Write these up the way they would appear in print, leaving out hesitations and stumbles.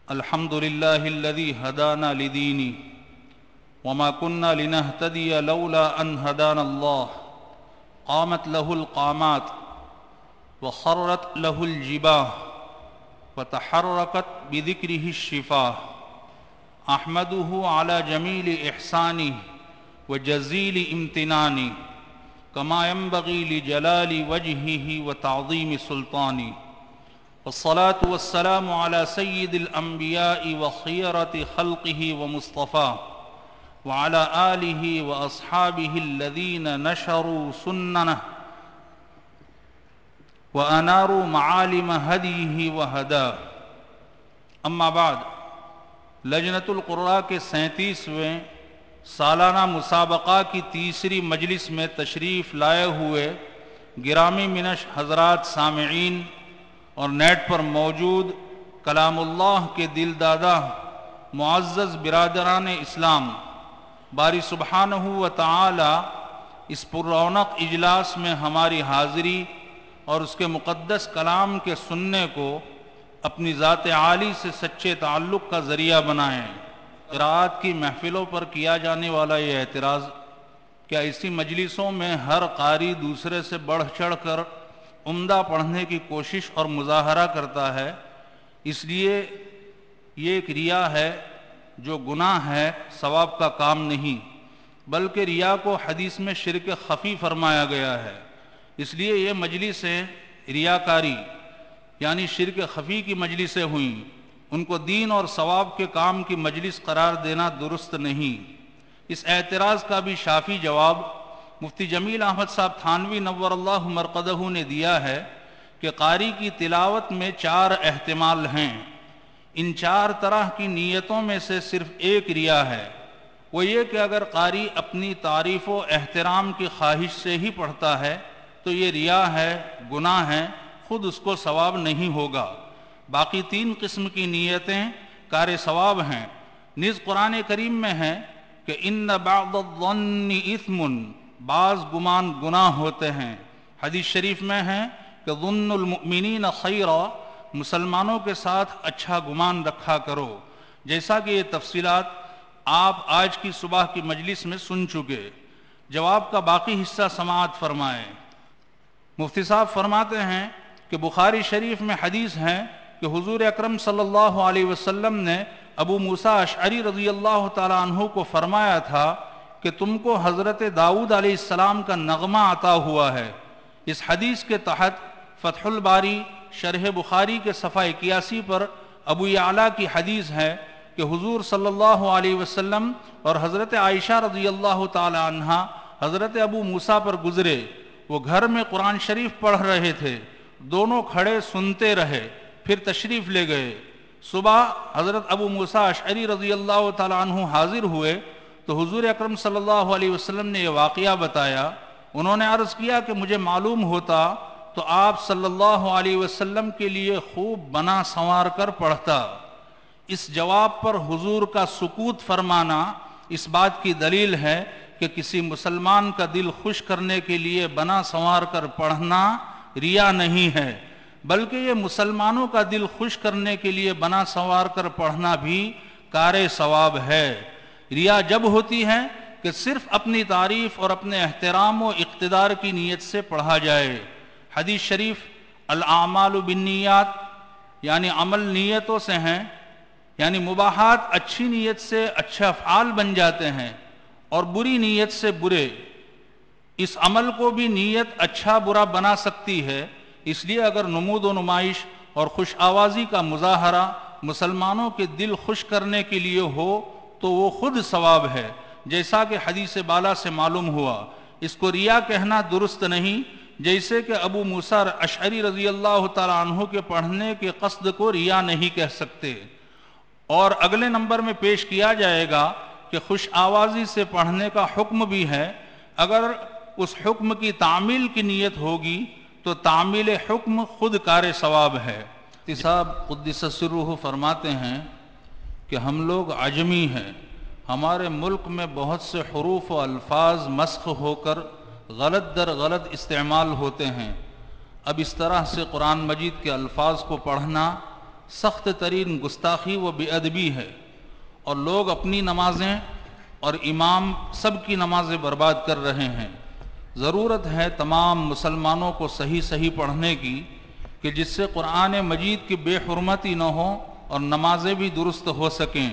الحمد لله الذي هدانا لدينه وما كنا لنهتدي لولا أن هدانا الله قامت له القامات وخرت له الجباه وتحركت بذكره الشفاه أحمده على جميل إحسانه وجزيل امتنانه كما ينبغي لجلال وجهه وتعظيم سلطانه والصلاة والسلام على سيد الأنبياء وخيرة خلقه ومصطفاه وعلى آله وأصحابه الذين نشروا سننه وأناروا معالم هديه وهداه. اما بعد، لجنۃ القراء کے 37ویں سالانہ مسابقہ کی تیسری مجلس میں تشریف لائے ہوئے گرامی منش حضرات سامعین اور نیٹ پر موجود کلام اللہ کے دل دادا معزز برادران اسلام، باری سبحانہ و تعالی اس پر رونق اجلاس میں ہماری حاضری اور اس کے مقدس کلام کے سننے کو اپنی ذات عالی سے سچے تعلق کا ذریعہ بنائیں. قراءت کی محفلوں پر کیا جانے والا یہ اعتراض، کیا اسی مجلسوں میں ہر قاری دوسرے سے بڑھ چڑھ کر عمدہ پڑھنے کی کوشش اور مظاہرہ کرتا ہے؟ اس لیے یہ ایک ریا ہے جو گناہ ہے، ثواب کا کام نہیں، بلکہ ریا کو حدیث میں شرک خفی فرمایا گیا ہے. اس لیے یہ مجلسیں ریاکاری یعنی شرک خفی کی مجلسیں ہوئیں. ان کو دین اور ثواب کے کام کی مجلس قرار دینا درست نہیں. اس اعتراض کا بھی شافی جواب مفتی جمیل احمد صاحب تھانوی نور اللہ مرقدہ نے دیا ہے کہ قاری کی تلاوت میں 4 احتمال ہیں. ان 4 طرح کی نیتوں میں سے صرف ایک ریا ہے، وہ یہ کہ اگر قاری اپنی تعریف و احترام کی خواہش سے ہی پڑھتا ہے تو یہ ریا ہے، گناہ ہے، خود اس کو ثواب نہیں ہوگا. باقی 3 قسم کی نیتیں کار ثواب ہیں. نیز قرآن کریم میں ہے کہ ان بعض الظن اثم، بعض گمان گناہ ہوتے ہیں. حدیث شریف میں ہے کہ ظن المؤمنین خیرا، مسلمانوں کے ساتھ اچھا گمان رکھا کرو. جیسا کہ یہ تفصیلات آپ آج کی صبح کی مجلس میں سن چکے. جواب کا باقی حصہ سماعت فرمائیں. مفتی صاحب فرماتے ہیں کہ بخاری شریف میں حدیث ہے کہ حضور اکرم صلی اللہ علیہ وسلم نے ابو موسیٰ اشعری رضی اللہ تعالیٰ عنہ کو فرمایا تھا کہ تم کو حضرت داؤد علیہ السلام کا نغمہ عطا ہوا ہے. اس حدیث کے تحت فتح الباری شرح بخاری کے صفحہ 81 پر ابو یعلا کی حدیث ہے کہ حضور صلی اللہ علیہ وسلم اور حضرت عائشہ رضی اللہ تعالی عنہا حضرت ابو موسیٰ پر گزرے. وہ گھر میں قرآن شریف پڑھ رہے تھے، دونوں کھڑے سنتے رہے، پھر تشریف لے گئے. صبح حضرت ابو موسیٰ اشعری رضی اللہ تعالی عنہ حاضر ہوئے تو حضور اکرم صلی اللہ علیہ وسلم نے یہ واقعہ بتایا. انہوں نے عرض کیا کہ مجھے معلوم ہوتا تو آپ صلی اللہ علیہ وسلم کے لیے خوب بنا سنوار کر پڑھتا. اس جواب پر حضور کا سکوت فرمانا اس بات کی دلیل ہے کہ کسی مسلمان کا دل خوش کرنے کے لیے بنا سنوار کر پڑھنا ریا نہیں ہے، بلکہ یہ مسلمانوں کا دل خوش کرنے کے لیے بنا سنوار کر پڑھنا بھی کار ثواب ہے. ریا جب ہوتی ہے کہ صرف اپنی تعریف اور اپنے احترام و اقتدار کی نیت سے پڑھا جائے. حدیث شریف الاعمال بالنیات یعنی عمل نیتوں سے ہیں، یعنی مباحات اچھی نیت سے اچھے افعال بن جاتے ہیں اور بری نیت سے برے. اس عمل کو بھی نیت اچھا برا بنا سکتی ہے. اس لیے اگر نمود و نمائش اور خوش آوازی کا مظاہرہ مسلمانوں کے دل خوش کرنے کے لیے ہو تو وہ خود ثواب ہے، جیسا کہ حدیث بالا سے معلوم ہوا. اس کو ریا کہنا درست نہیں، جیسے کہ ابو موسیٰ اشعری رضی اللہ تعالیٰ عنہ کے پڑھنے کے قصد کو ریا نہیں کہہ سکتے. اور اگلے نمبر میں پیش کیا جائے گا کہ خوش آوازی سے پڑھنے کا حکم بھی ہے. اگر اس حکم کی تعمیل کی نیت ہوگی تو تعمیل حکم خود کار ثواب ہے. صاحب قدس سرہ فرماتے ہیں کہ ہم لوگ عجمی ہیں، ہمارے ملک میں بہت سے حروف و الفاظ مسخ ہو کر غلط در غلط استعمال ہوتے ہیں. اب اس طرح سے قرآن مجید کے الفاظ کو پڑھنا سخت ترین گستاخی و بے ادبی ہے، اور لوگ اپنی نمازیں اور امام سب کی نمازیں برباد کر رہے ہیں۔ ضرورت ہے تمام مسلمانوں کو صحیح پڑھنے کی کہ جس سے قرآن مجید کی بے حرمتی نہ ہو اور نمازیں بھی درست ہو سکیں۔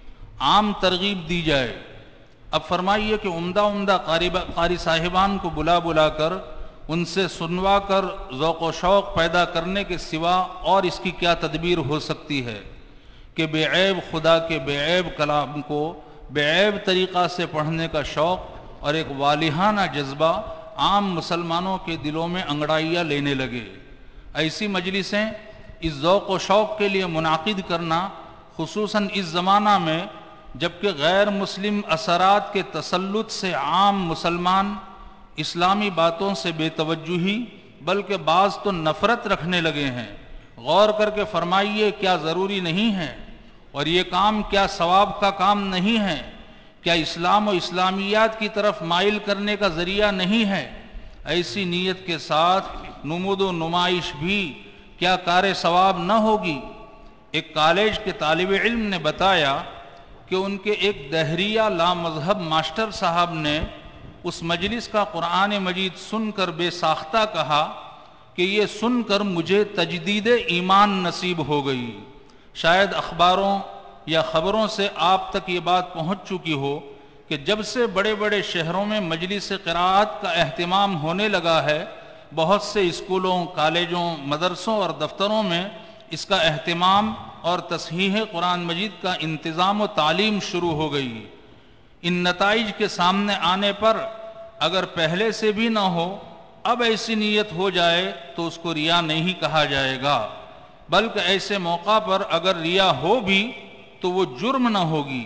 عام ترغیب دی جائے۔ اب فرمائیے کہ عمدہ قاری صاحبان کو بلا کر ان سے سنوا کر ذوق و شوق پیدا کرنے کے سوا اور اس کی کیا تدبیر ہو سکتی ہے کہ بے عیب خدا کے بے عیب کلام کو بے عیب طریقہ سے پڑھنے کا شوق اور ایک والہانہ جذبہ عام مسلمانوں کے دلوں میں انگڑائیاں لینے لگے۔ ایسی مجلسیں اس ذوق و شوق کے لیے منعقد کرنا، خصوصاً اس زمانہ میں جبکہ غیر مسلم اثرات کے تسلط سے عام مسلمان اسلامی باتوں سے بے توجہی بلکہ بعض تو نفرت رکھنے لگے ہیں، غور کر کے فرمائیے کیا ضروری نہیں ہے؟ اور یہ کام کیا ثواب کا کام نہیں ہے؟ کیا اسلام و اسلامیات کی طرف مائل کرنے کا ذریعہ نہیں ہے؟ ایسی نیت کے ساتھ نمود و نمائش بھی کیا کار ثواب نہ ہوگی؟ ایک کالج کے طالب علم نے بتایا کہ ان کے ایک دہریہ لامذہب ماسٹر صاحب نے اس مجلس کا قرآن مجید سن کر بے ساختہ کہا کہ یہ سن کر مجھے تجدید ایمان نصیب ہو گئی۔ شاید اخباروں یا خبروں سے آپ تک یہ بات پہنچ چکی ہو کہ جب سے بڑے بڑے شہروں میں مجلس قراءت کا اہتمام ہونے لگا ہے، بہت سے اسکولوں، کالجوں، مدرسوں اور دفتروں میں اس کا اہتمام اور تصحیح قرآن مجید کا انتظام و تعلیم شروع ہو گئی۔ ان نتائج کے سامنے آنے پر اگر پہلے سے بھی نہ ہو، اب ایسی نیت ہو جائے تو اس کو ریا نہیں کہا جائے گا، بلکہ ایسے موقع پر اگر ریا ہو بھی تو وہ جرم نہ ہوگی۔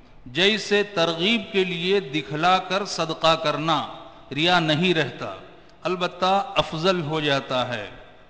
جیسے ترغیب کے لیے دکھلا کر صدقہ کرنا ریا نہیں رہتا، البتہ افضل ہو جاتا ہے۔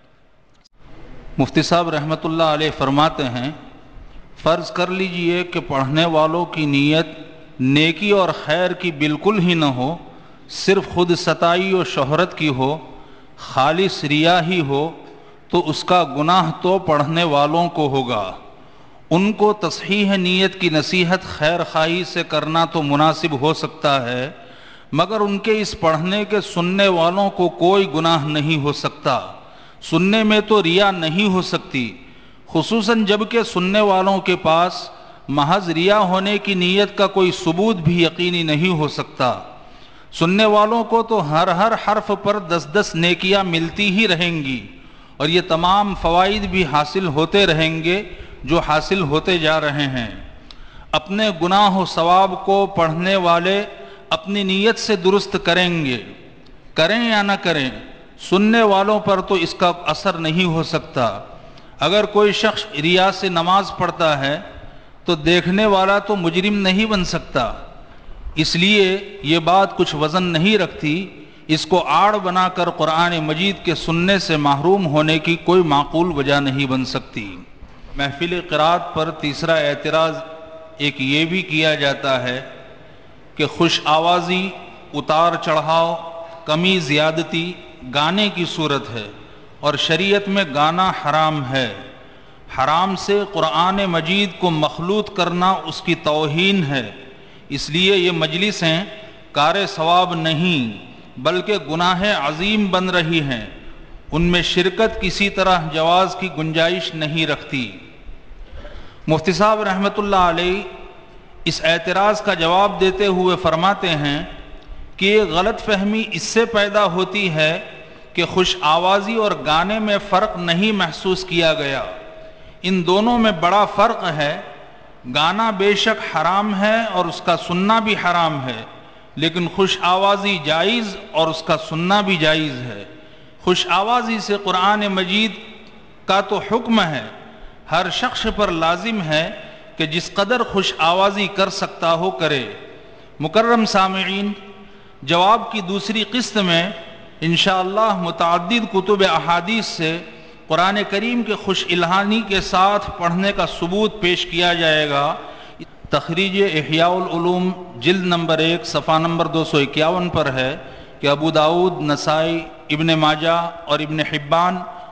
مفتی صاحب رحمۃ اللہ علیہ فرماتے ہیں، فرض کر لیجئے کہ پڑھنے والوں کی نیت نیکی اور خیر کی بالکل ہی نہ ہو، صرف خود ستائی و شہرت کی ہو، خالص ریا ہی ہو، تو اس کا گناہ تو پڑھنے والوں کو ہوگا۔ ان کو تصحیح نیت کی نصیحت خیر خواہی سے کرنا تو مناسب ہو سکتا ہے، مگر ان کے اس پڑھنے کے سننے والوں کو کوئی گناہ نہیں ہو سکتا۔ سننے میں تو ریا نہیں ہو سکتی، خصوصاً جب کہ سننے والوں کے پاس محض ریا ہونے کی نیت کا کوئی ثبوت بھی یقینی نہیں ہو سکتا۔ سننے والوں کو تو ہر حرف پر 10 نیکیاں ملتی ہی رہیں گی، اور یہ تمام فوائد بھی حاصل ہوتے رہیں گے جو حاصل ہوتے جا رہے ہیں۔ اپنے گناہ و ثواب کو پڑھنے والے اپنی نیت سے درست کریں گے، کریں یا نہ کریں، سننے والوں پر تو اس کا اثر نہیں ہو سکتا۔ اگر کوئی شخص ریا سے نماز پڑھتا ہے تو دیکھنے والا تو مجرم نہیں بن سکتا، اس لیے یہ بات کچھ وزن نہیں رکھتی۔ اس کو آڑ بنا کر قرآن مجید کے سننے سے محروم ہونے کی کوئی معقول وجہ نہیں بن سکتی۔ محفل قرات پر تیسرا اعتراض ایک یہ بھی کیا جاتا ہے کہ خوش آوازی، اتار چڑھاؤ، کمی زیادتی گانے کی صورت ہے، اور شریعت میں گانا حرام ہے۔ حرام سے قرآن مجید کو مخلوط کرنا اس کی توہین ہے، اس لیے یہ مجلسیں کار ثواب نہیں بلکہ گناہ عظیم بن رہی ہیں، ان میں شرکت کسی طرح جواز کی گنجائش نہیں رکھتی۔ مفتی صاحب رحمۃ اللہ علیہ اس اعتراض کا جواب دیتے ہوئے فرماتے ہیں کہ یہ غلط فہمی اس سے پیدا ہوتی ہے کہ خوش آوازی اور گانے میں فرق نہیں محسوس کیا گیا۔ ان دونوں میں بڑا فرق ہے۔ گانا بے شک حرام ہے اور اس کا سننا بھی حرام ہے، لیکن خوش آوازی جائز اور اس کا سننا بھی جائز ہے۔ خوش آوازی سے قرآن مجید کا تو حکم ہے، ہر شخص پر لازم ہے کہ جس قدر خوش آوازی کر سکتا ہو کرے۔ مکرم سامعین، جواب کی دوسری قسط میں انشاءاللہ متعدد کتب احادیث سے قرآن کریم کے خوش الہانی کے ساتھ پڑھنے کا ثبوت پیش کیا جائے گا۔ تخریج احیاء العلوم جلد نمبر 1 صفحہ نمبر 251 پر ہے کہ ابو داؤد، نسائی، ابن ماجہ اور ابن حبان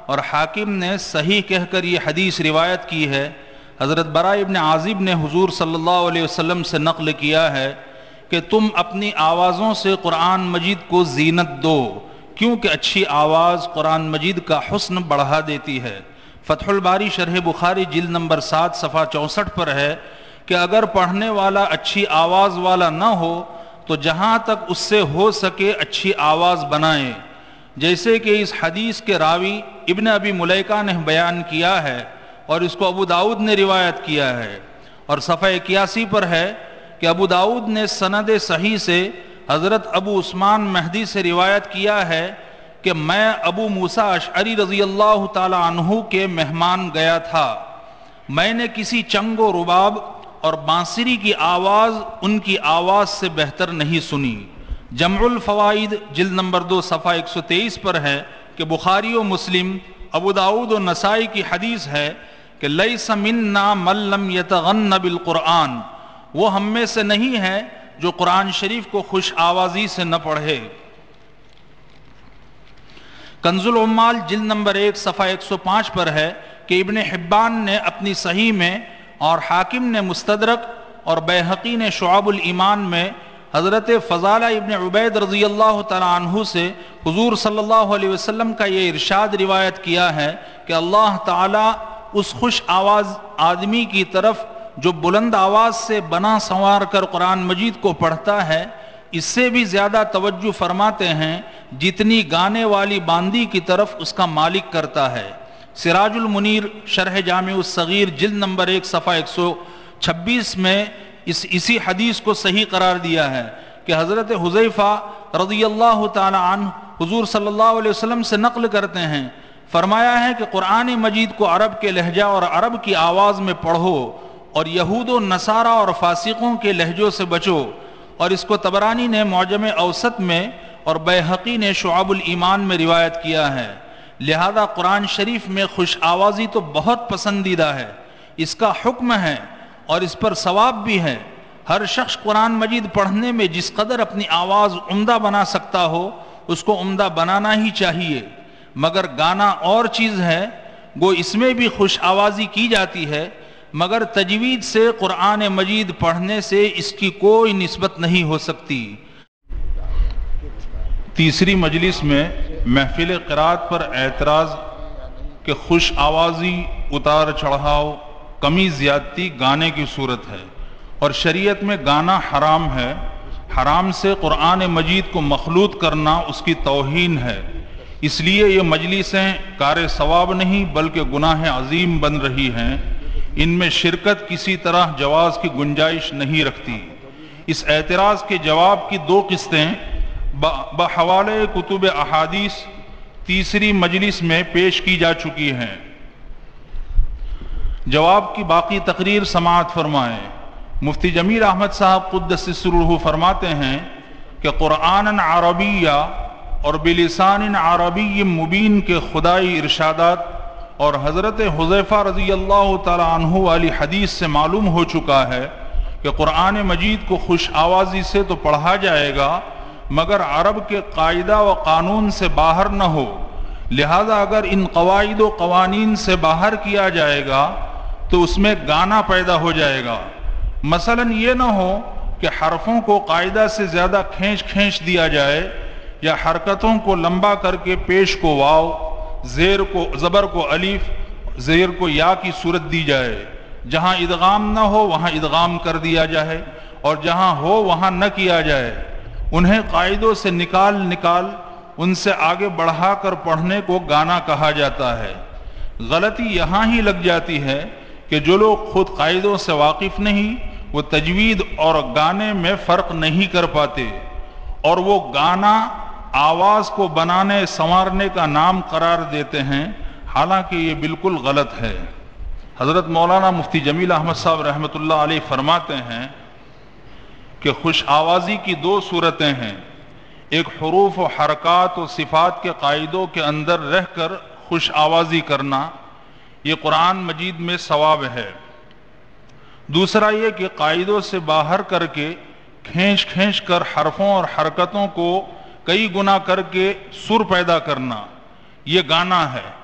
اور حاکم نے صحیح کہہ کر یہ حدیث روایت کی ہے، حضرت براء ابن عازب نے حضور صلی اللہ علیہ وسلم سے نقل کیا ہے کہ تم اپنی آوازوں سے قرآن مجید کو زینت دو، کیونکہ اچھی آواز قرآن مجید کا حسن بڑھا دیتی ہے۔ فتح الباری شرح بخاری جلد نمبر 7 صفحہ 64 پر ہے کہ اگر پڑھنے والا اچھی آواز والا نہ ہو تو جہاں تک اس سے ہو سکے اچھی آواز بنائے، جیسے کہ اس حدیث کے راوی ابن ابی ملیکہ نے بیان کیا ہے اور اس کو ابو داؤد نے روایت کیا ہے، اور صفحہ 81 پر ہے کہ ابو داؤد نے سند صحیح سے حضرت ابو عثمان مہدی سے روایت کیا ہے کہ میں ابو موسیٰ اشعری رضی اللہ تعالی عنہ کے مہمان گیا تھا، میں نے کسی چنگ و رباب اور بانسری کی آواز ان کی آواز سے بہتر نہیں سنی۔ جمع الفوائد جلد نمبر 2 صفحہ 123 پر ہے کہ بخاری و مسلم، ابو داؤد و نسائی کی حدیث ہے کہ لیس منا من لم یتغن بالقرآن، وہ ہم میں سے نہیں ہے جو قرآن شریف کو خوش آوازی سے نہ پڑھے۔ کنز العمال جلد نمبر 1 صفحہ 105 پر ہے کہ ابن حبان نے اپنی صحیح میں اور حاکم نے مستدرک اور بیہقی نے شعب الایمان میں حضرت فضالہ ابن عبید رضی اللہ تعالیٰ عنہ سے حضور صلی اللہ علیہ وسلم کا یہ ارشاد روایت کیا ہے کہ اللہ تعالیٰ اس خوش آواز آدمی کی طرف جو بلند آواز سے بنا سنوار کر قرآن مجید کو پڑھتا ہے اس سے بھی زیادہ توجہ فرماتے ہیں جتنی گانے والی باندی کی طرف اس کا مالک کرتا ہے۔ سراج المنیر شرح جامع الصغیر جلد نمبر 1 صفحہ 126 میں اسی حدیث کو صحیح قرار دیا ہے کہ حضرت حذیفہ رضی اللہ تعالی عنہ حضور صلی اللہ علیہ وسلم سے نقل کرتے ہیں، فرمایا ہے کہ قرآن مجید کو عرب کے لہجہ اور عرب کی آواز میں پڑھو اور یہود و نصارہ اور فاسقوں کے لہجوں سے بچو، اور اس کو طبرانی نے معجم اوسط میں اور بیہقی نے شعب الایمان میں روایت کیا ہے۔ لہذا قرآن شریف میں خوش آوازی تو بہت پسندیدہ ہے، اس کا حکم ہے اور اس پر ثواب بھی ہے۔ ہر شخص قرآن مجید پڑھنے میں جس قدر اپنی آواز عمدہ بنا سکتا ہو اس کو عمدہ بنانا ہی چاہیے، مگر گانا اور چیز ہے، گو اس میں بھی خوش آوازی کی جاتی ہے، مگر تجوید سے قرآن مجید پڑھنے سے اس کی کوئی نسبت نہیں ہو سکتی۔ تیسری مجلس میں محفل قرات پر اعتراض کہ خوش آوازی، اتار چڑھاؤ، کمی زیادتی گانے کی صورت ہے اور شریعت میں گانا حرام ہے۔ حرام سے قرآن مجید کو مخلوط کرنا اس کی توہین ہے، اس لیے یہ مجلسیں کار ثواب نہیں بلکہ گناہ عظیم بن رہی ہیں۔ ان میں شرکت کسی طرح جواز کی گنجائش نہیں رکھتی۔ اس اعتراض کے جواب کی 2 قسطیں بحوالے کتب احادیث تیسری مجلس میں پیش کی جا چکی ہیں۔ جواب کی باقی تقریر سماعت فرمائیں۔ مفتی جمیل احمد صاحب قدس سرہ فرماتے ہیں کہ قرآن عربیہ اور بلسان عربی مبین کے خدائی ارشادات اور حضرت حذیفہ رضی اللہ تعالی عنہ والی حدیث سے معلوم ہو چکا ہے کہ قرآن مجید کو خوش آوازی سے تو پڑھا جائے گا مگر عرب کے قاعدہ و قانون سے باہر نہ ہو، لہذا اگر ان قواعد و قوانین سے باہر کیا جائے گا تو اس میں گانا پیدا ہو جائے گا۔ مثلا یہ نہ ہو کہ حرفوں کو قاعدہ سے زیادہ کھینچ دیا جائے یا حرکتوں کو لمبا کر کے پیش کو واو، زیر کو زبر کو الف، زیر کو یا کی صورت دی جائے، جہاں ادغام نہ ہو وہاں ادغام کر دیا جائے اور جہاں ہو وہاں نہ کیا جائے۔ انہیں قاعدوں سے نکال ان سے آگے بڑھا کر پڑھنے کو گانا کہا جاتا ہے۔ غلطی یہاں ہی لگ جاتی ہے کہ جو لوگ خود قاعدوں سے واقف نہیں وہ تجوید اور گانے میں فرق نہیں کر پاتے اور وہ گانا آواز کو بنانے سنوارنے کا نام قرار دیتے ہیں، حالانکہ یہ بالکل غلط ہے۔ حضرت مولانا مفتی جمیل احمد صاحب رحمۃ اللہ علیہ فرماتے ہیں کہ خوش آوازی کی 2 صورتیں ہیں، ایک حروف و حرکات و صفات کے قاعدوں کے اندر رہ کر خوش آوازی کرنا، یہ قرآن مجید میں ثواب ہے۔ دوسرا یہ کہ قاعدوں سے باہر کر کے کھینچ کر حرفوں اور حرکتوں کو کئی گنا کر کے سر پیدا کرنا، یہ گانا ہے۔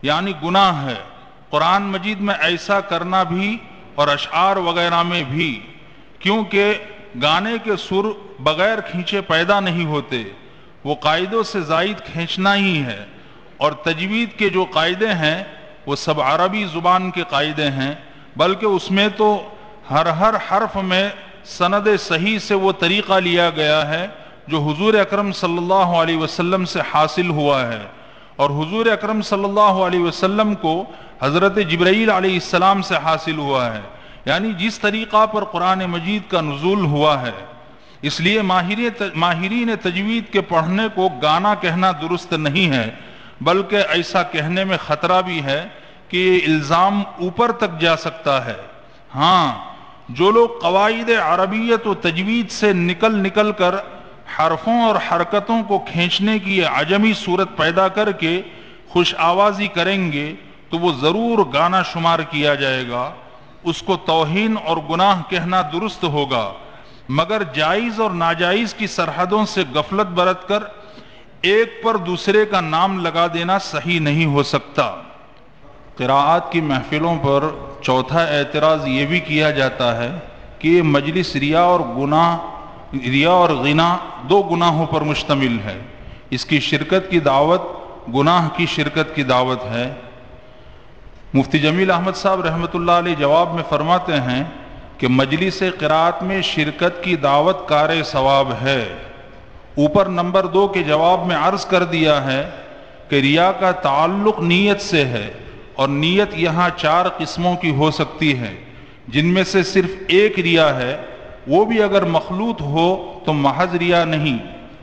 یعنی گناہ ہے قرآن مجید میں ایسا کرنا بھی اور اشعار وغیرہ میں بھی، کیونکہ گانے کے سر بغیر کھینچے پیدا نہیں ہوتے، وہ قاعدوں سے زائد کھینچنا ہی ہے، اور تجوید کے جو قاعدے ہیں وہ سب عربی زبان کے قاعدے ہیں، بلکہ اس میں تو ہر حرف میں سند صحیح سے وہ طریقہ لیا گیا ہے جو حضور اکرم صلی اللہ علیہ وسلم سے حاصل ہوا ہے، اور حضور اکرم صلی اللہ علیہ وسلم کو حضرت جبرائیل علیہ السلام سے حاصل ہوا ہے، یعنی جس طریقہ پر قرآن مجید کا نزول ہوا ہے۔ اس لیے ماہرین تجوید کے پڑھنے کو گانا کہنا درست نہیں ہے، بلکہ ایسا کہنے میں خطرہ بھی ہے کہ یہ الزام اوپر تک جا سکتا ہے۔ ہاں، جو لوگ قواعد عربیت و تجوید سے نکل کر حرفوں اور حرکتوں کو کھینچنے کی عجمی صورت پیدا کر کے خوش آوازی کریں گے تو وہ ضرور گانا شمار کیا جائے گا، اس کو توہین اور گناہ کہنا درست ہوگا، مگر جائز اور ناجائز کی سرحدوں سے غفلت برت کر ایک پر دوسرے کا نام لگا دینا صحیح نہیں ہو سکتا۔ قراءات کی محفلوں پر چوتھا اعتراض یہ بھی کیا جاتا ہے کہ یہ مجلس ریا اور غنا دو گناہوں پر مشتمل ہے، اس کی شرکت کی دعوت گناہ کی شرکت کی دعوت ہے۔ مفتی جمیل احمد صاحب رحمۃ اللہ علیہ جواب میں فرماتے ہیں کہ مجلس قراءت میں شرکت کی دعوت کار ثواب ہے۔ اوپر نمبر 2 کے جواب میں عرض کر دیا ہے کہ ریا کا تعلق نیت سے ہے، اور نیت یہاں 4 قسموں کی ہو سکتی ہے، جن میں سے صرف ایک ریا ہے، وہ بھی اگر مخلوط ہو تو محض ریا نہیں،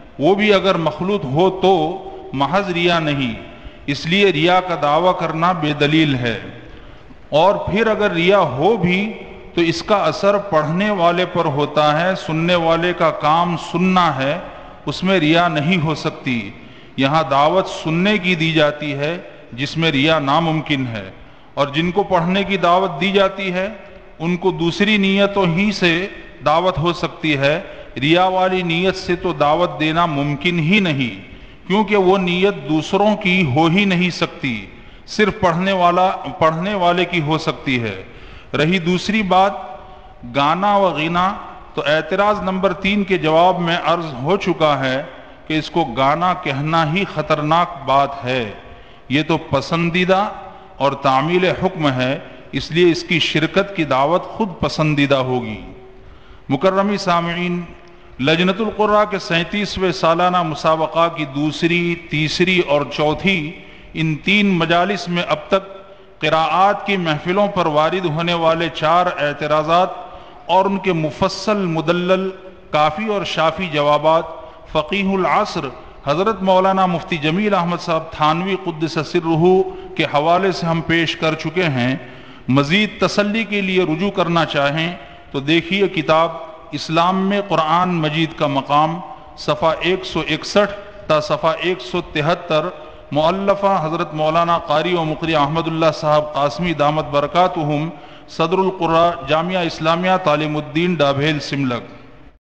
اس لیے ریا کا دعویٰ کرنا بے دلیل ہے، اور پھر اگر ریا ہو بھی تو اس کا اثر پڑھنے والے پر ہوتا ہے، سننے والے کا کام سننا ہے، اس میں ریا نہیں ہو سکتی۔ یہاں دعوت سننے کی دی جاتی ہے جس میں ریا ناممکن ہے، اور جن کو پڑھنے کی دعوت دی جاتی ہے ان کو دوسری نیتوں ہی سے دعوت ہو سکتی ہے، ریا والی نیت سے تو دعوت دینا ممکن ہی نہیں، کیونکہ وہ نیت دوسروں کی ہو ہی نہیں سکتی، صرف پڑھنے والے کی ہو سکتی ہے۔ رہی دوسری بات گانا و غنا، تو اعتراض نمبر 3 کے جواب میں عرض ہو چکا ہے کہ اس کو گانا کہنا ہی خطرناک بات ہے، یہ تو پسندیدہ اور تعمیل حکم ہے، اس لیے اس کی شرکت کی دعوت خود پسندیدہ ہوگی۔ مکرمی سامعین، لجنۃ القراء کے 37ویں سالانہ مسابقہ کی دوسری، تیسری اور چوتھی ان 3 مجالس میں اب تک قراءات کی محفلوں پر وارد ہونے والے 4 اعتراضات اور ان کے مفصل مدلل کافی اور شافی جوابات فقیہ العصر حضرت مولانا مفتی جمیل احمد صاحب تھانوی قدس سرہ کے حوالے سے ہم پیش کر چکے ہیں۔ مزید تسلی کے لیے رجوع کرنا چاہیں تو دیکھیے کتاب اسلام میں قرآن مجید کا مقام صفحہ 161 تا صفحہ 173، مؤلفہ حضرت مولانا قاری و مقری احمد اللہ صاحب قاسمی دامت برکاتہم، صدر القراء، جامعہ اسلامیہ تعلیم الدین ڈابھیل سملک۔